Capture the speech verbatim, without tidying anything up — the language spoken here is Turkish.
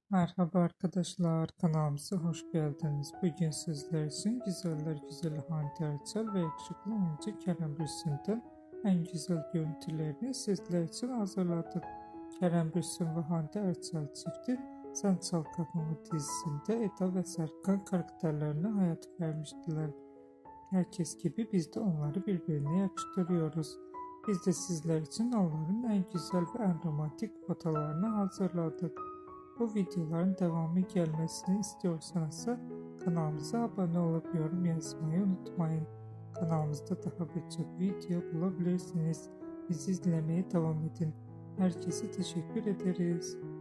Merhaba arkadaşlar, kanalımıza hoş geldiniz. Bugün sizler için güzeller güzeli Hande Erçel ve yakışıklı oyuncu Kerem Bürsin'den en güzel görüntülerini sizler için hazırladık. Kerem Bürsin ve Hande Erçel çifti Sen Çal Kapımı dizisinde Eda ve Serkan karakterlerine hayat vermiştiler. Herkes gibi biz de onları birbirine yakıştırıyoruz. Biz de sizler için onların en güzel ve en romantik fotolarını hazırladık. Bu videoların devamı gelmesini istiyorsanız kanalımıza abone olup yorum yazmayı unutmayın. Kanalımızda daha birçok video bulabilirsiniz. Bizi izlemeye devam edin. Herkese teşekkür ederiz.